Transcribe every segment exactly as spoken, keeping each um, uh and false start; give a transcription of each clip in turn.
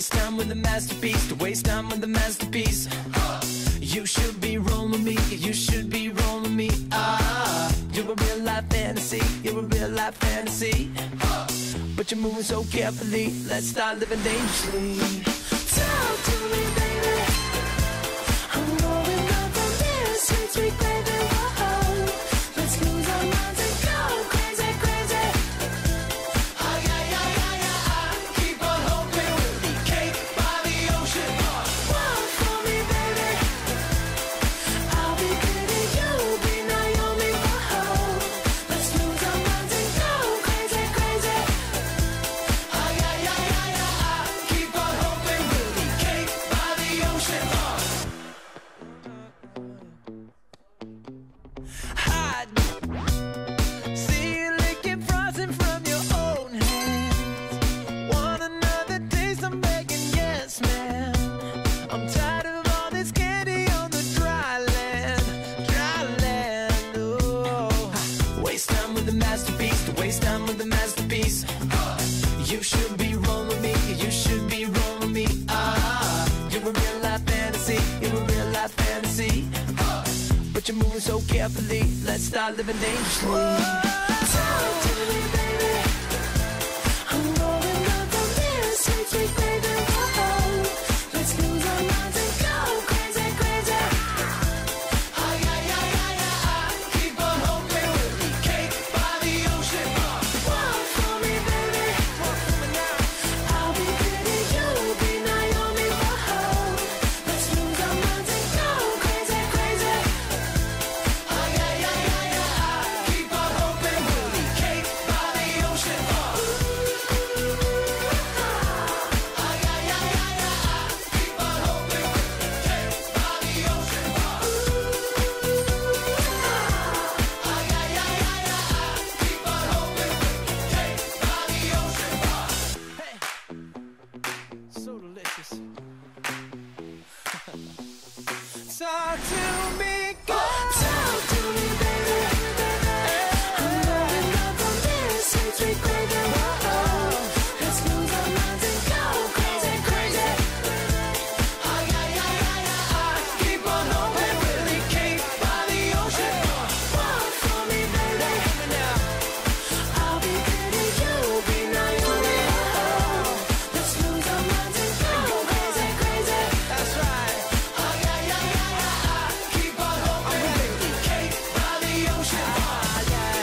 waste time with a masterpiece, to waste time with a masterpiece. You should be rolling me, you should be rolling me. Ah, you're a real life fantasy, you're a real life fantasy. But you're moving so carefully, let's start living dangerously. Talk to me, baby. I'm going up from this sweet, sweet baby. Whoa, let's lose our minds and go crazy, crazy. Ah, yeah, yeah, yeah, yeah. I keep on hoping we'll be cake by the ocean. Walk for me, baby. I'll be pretty, you'll be Naomi. Whoa, let's lose our minds and go crazy, crazy. Ah, yeah, yeah, yeah, yeah. I keep on hoping we'll be cake by the ocean. Hide. See you licking frosting from your own hands. Want another taste? I'm begging, yes, man. I'm tired of all this candy on the dry land, dry land. Oh, waste time with a masterpiece, to waste time with a masterpiece. You should be rolling me, you should be rolling me. Ah, you're a real life fantasy, you're a real life fantasy. But you're moving so carefully, let's start living dangerously. Talk to me, baby. I'm rolling up from this sweet, sweet baby. Whoa, let's lose our minds and go crazy, crazy. Ah, yeah, yeah, yeah, yeah. I keep on hoping we'll be cake by the ocean. Walk for me, baby. Walk for me now. I'll be pretty, you'll be Naomi. Whoa, let's lose our minds and go crazy, crazy. Ah, yeah, yeah, yeah, yeah. I keep on hoping we'll be cake by the ocean. Ah, yeah, yeah, yeah, yeah. I keep on hoping we'll be cake by the ocean. Ah, yeah, yeah, yeah, yeah. I keep on hoping we'll be cake by the ocean. Hey, so delicious. Talk to me, girl. Talk to me, baby. I'm rolling up from this sweet, sweet baby. Whoa, let's lose our minds and go crazy, crazy. Ah, yeah, yeah, yeah, yeah. I keep on hoping we'll be cake by the ocean. Walk for me, baby. I'll be pretty, you'll be Naomi. Whoa, let's lose our minds and go crazy, crazy. That's right. Ah, yeah, yeah, yeah, yeah. I keep on hoping we'll be cake by the ocean. Ah, yeah.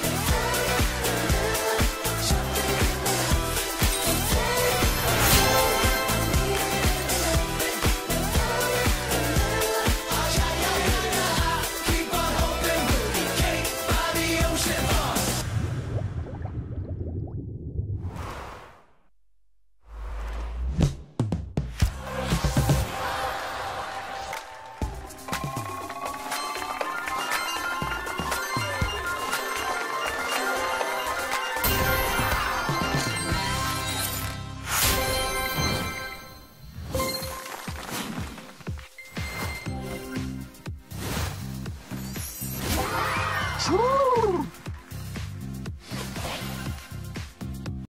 Keep on hoping we'll be cake by the ocean. Woo!